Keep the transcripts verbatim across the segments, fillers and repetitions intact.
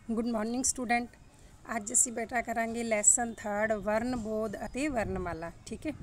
Good morning student. अज असी बेटा करांगे लैसन थर्ड वर्ण बोध अते वर्णमाला। ठीक है,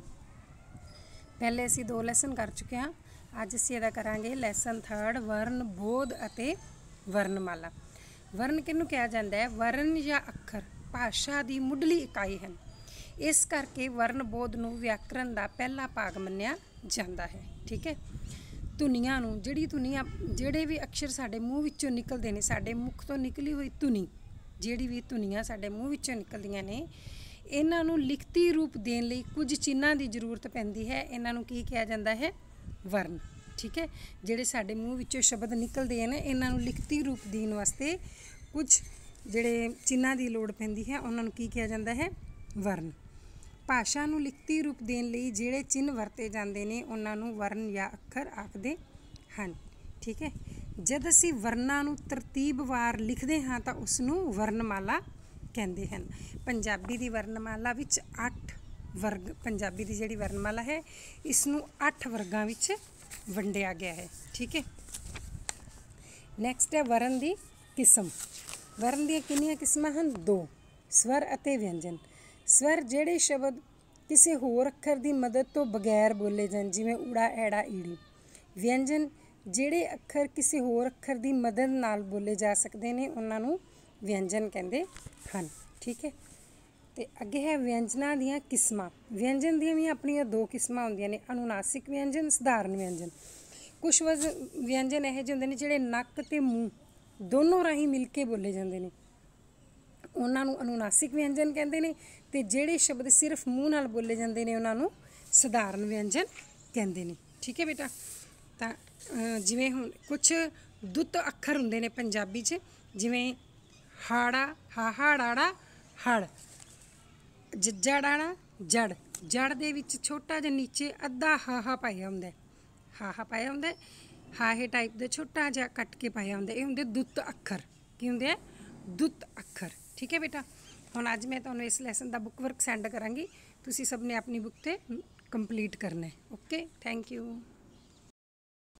पहले असी दो लैसन कर चुके हैं। अज असी इहदा करांगे लैसन थर्ड वर्ण बोध अते वर्णमाला। वर्ण किहनूं कहा जाता है? वर्ण या अखर भाषा की मुढ़ली इकाई हैं। इस करके वर्ण बोध नूं व्याकरण का पहला भाग मन्निया जाता है। ठीक है, धुनियां नूं जिहड़ी धुनियां जिहड़े भी अक्षर साडे मूँह विचों निकलते हैं, साडे मुख तो निकली हुई धुनी जिहड़ी भी धुनियां साडे मूँह विचों निकलदियां ने, इन्हां नूं लिखती रूप देण लई कुछ चिन्हां की जरूरत पैंदी है। इन्हां नूं की कहा जाता है? वर्ण। ठीक है, जिहड़े साडे मूँह विचों शब्द निकलते हैं इन्हां नूं लिखती रूप देण वास्ते कुछ जिहड़े चिन्हां की लोड़ पैंदी है, उन्हां नूं की कहा जाता है? वर्ण। भाषा नूं लिखती रूप देण लई जिहड़े चिन्ह वरते जांदे ने उन्हां नूं वर्ण या अखर आखदे हन। ठीक है, जद असीं वर्णां नूं तरतीबवार लिखदे हां तां उस नूं वर्णमाला कहंदे हन। पंजाबी दी वर्णमाला विच अठ वर्ग पंजाबी दी जिहड़ी वर्णमाला है इस नूं अठ वर्गां विच वंडिया गया है। ठीक है, नैक्सट है वर्ण दी किस्म। वर्ण दीयां किन्नियां किस्मां हन? दो, स्वर अते व्यंजन। स्वर जिहड़े शब्द किसी होर अखर की मदद तो बगैर बोले जान, जिवें ऊड़ा ऐड़ा ईड़ी। व्यंजन जिहड़े अखर किसी होर अखर की मदद नाल बोले जा सकते हैं, उन्हां नूं व्यंजन कहंदे हन। ठीक है, तो अगे है व्यंजना दीयां किस्मां। व्यंजन दीयां भी अपनियां दो किस्मां होंदियां ने, अनुनासिक व्यंजन, सधारण व्यंजन। कुछ वज व्यंजन इहो ਜਿਹੇ ਹੁੰਦੇ ਨੇ ਜਿਹੜੇ नक ते मूँह दोनों राही मिल के बोले जाते हैं, उन्हां नूं अनुनासिक व्यंजन कहते हैं। तो जिहड़े शब्द सिर्फ मूँह नाल बोले जाते हैं उन्हां नूं सधारण व्यंजन कहते हैं। ठीक है बेटा, तो जिवें हुण कुछ दुत्त अखर हुंदे ने पंजाबी च, जिवें हाड़ा हाहा डाड़ा हड़, जज्जा डाड़ा जड़। जड़ दे विच छोटा जिहा नीचे अद्धा हाहा पाया हुंदा है, हाहा पाया हुंदा है, हाहे टाइप दे छोटा जिहा कट के पाया हुंदा है। इह हुंदे दुत्त अखर। की हुंदे? दुत्त अखर। ठीक है बेटा, हुण अज मैं तुहानूं इस लैसन का बुक वर्क सेंड करांगी, तुसीं सब ने अपनी बुक ते कंप्लीट करना है। Okay, thank you.